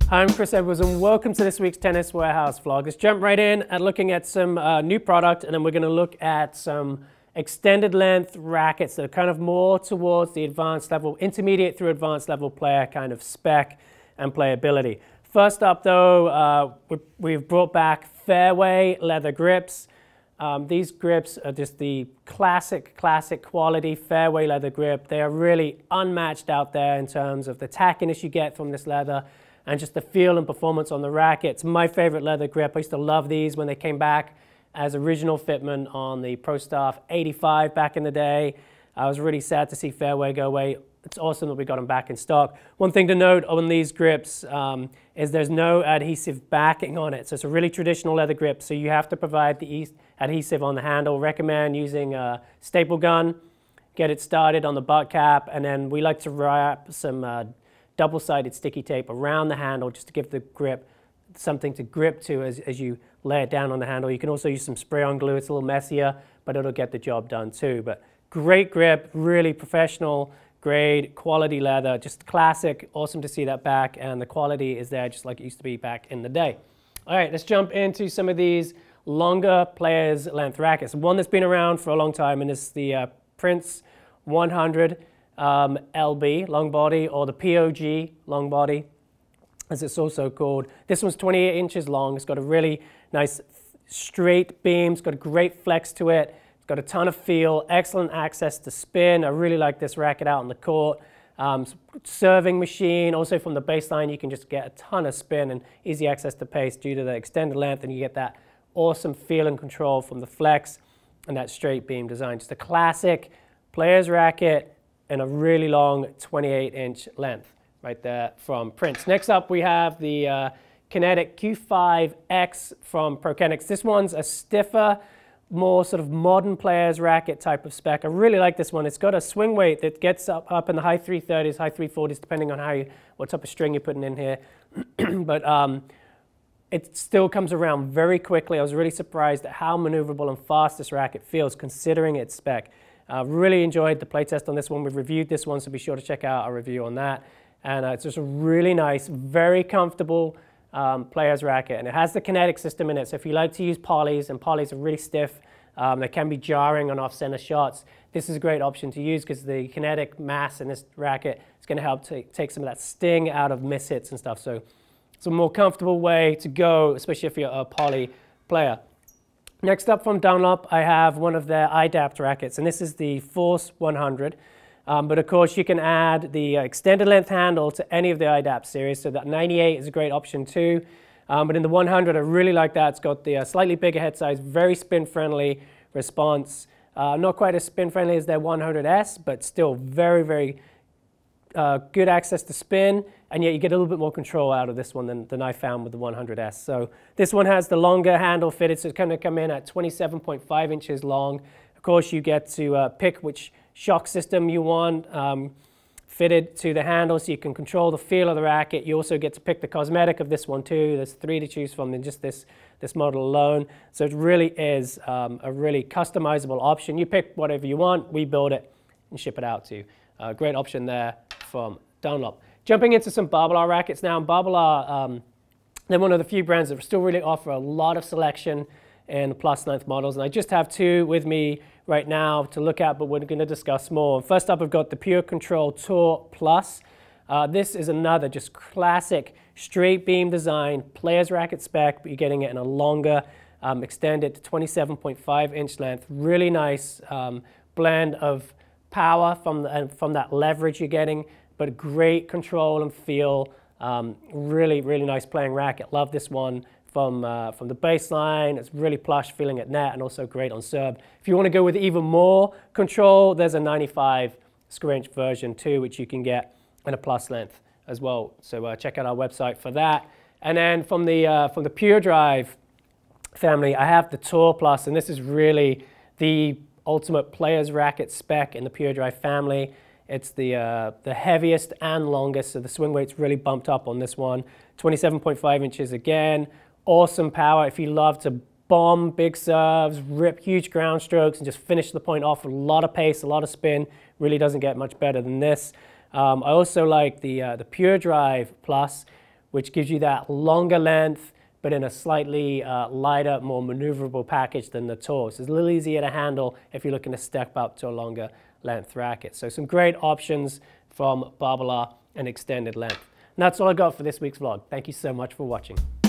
Hi, I'm Chris Edwards and welcome to this week's Tennis Warehouse vlog. Let's jump right in at looking at some new product, and then we're going to look at some extended length rackets that are kind of more towards the advanced level, intermediate through advanced level player kind of spec and playability. First up though, we've brought back Fairway leather grips. These grips are just the classic quality Fairway leather grip. They are really unmatched out there in terms of the tackiness you get from this leather and just the feel and performance on the racket. It's my favorite leather grip. I used to love these when they came back as original fitment on the Pro Staff 85 back in the day. I was really sad to see Fairway go away. It's awesome that we got them back in stock. One thing to note on these grips is there's no adhesive backing on it. So it's a really traditional leather grip, so you have to provide the adhesive on the handle. Recommend using a staple gun, get it started on the butt cap, and then we like to wrap some double-sided sticky tape around the handle just to give the grip something to grip to as you lay it down on the handle. You can also use some spray-on glue. It's a little messier, but it'll get the job done too. But great grip, really professional grade, quality leather, just classic. Awesome to see that back, and the quality is there just like it used to be back in the day. All right, let's jump into some of these longer players length rackets. One that's been around for a long time, and it's the Prince 100 LB long body, or the POG long body as it's also called. This one's 28 inches long. It's got a really nice straight beam. It's got a great flex to it. It's got a ton of feel, excellent access to spin. I really like this racket out on the court. Serving machine, also from the baseline you can just get a ton of spin and easy access to pace due to the extended length, and you get that awesome feel and control from the flex and that straight beam design. Just a classic player's racket and a really long 28-inch length right there from Prince. Next up we have the Kinetic Q5X from ProKenix. This one's a stiffer, more sort of modern player's racket type of spec. I really like this one. It's got a swing weight that gets up in the high 330s, high 340s, depending on what type of string you're putting in here. But it still comes around very quickly. I was really surprised at how maneuverable and fast this racket feels considering its spec. Really enjoyed the playtest on this one. We've reviewed this one, so be sure to check out our review on that. And it's just a really nice, very comfortable player's racket. And it has the kinetic system in it, so if you like to use polys, and polys are really stiff, they can be jarring on off-center shots, this is a great option to use because the kinetic mass in this racket is going to help take some of that sting out of miss hits and stuff. So it's a more comfortable way to go, especially if you're a poly player. Next up from Dunlop, I have one of their IDAPT rackets, and this is the Force 100. But of course, you can add the extended length handle to any of the IDAPT series, so that 98 is a great option too. But in the 100, I really like that. It's got the slightly bigger head size, very spin-friendly response. Not quite as spin-friendly as their 100S, but still very good access to spin, and yet you get a little bit more control out of this one than I found with the 100S. So this one has the longer handle fitted, so it's going to come in at 27.5 inches long. Of course, you get to pick which shock system you want fitted to the handle, so you can control the feel of the racket. You also get to pick the cosmetic of this one too. There's 3 to choose from in just this model alone. So it really is a really customizable option. You pick whatever you want, we build it and ship it out to you. Great option there from Dunlop. Jumping into some Babolat rackets now. Babolat, they're one of the few brands that still really offer a lot of selection in plus length models, and I just have 2 with me right now to look at, but we're going to discuss more. First up, I've got the Pure Control Tour Plus. This is another just classic straight beam design, player's racket spec, but you're getting it in a longer, extended to 27.5 inch length. Really nice blend of power from that leverage you're getting, but great control and feel. Really nice playing racket. Love this one from the baseline. It's really plush feeling at net, and also great on serve. If you want to go with even more control, there's a 95 square inch version too, which you can get in a plus length as well. So check out our website for that. And then from the Pure Drive family, I have the Tour Plus, and this is really the ultimate player's racket spec in the Pure Drive family. It's the heaviest and longest, so the swing weight's really bumped up on this one. 27.5 inches again. Awesome power if you love to bomb big serves, rip huge ground strokes, and just finish the point off with a lot of pace, a lot of spin. Really doesn't get much better than this. I also like the Pure Drive Plus, which gives you that longer length, but in a slightly lighter, more maneuverable package than the Tour. So it's a little easier to handle if you're looking to step up to a longer length racket. So some great options from Babolat and extended length. And that's all I got for this week's vlog. Thank you so much for watching.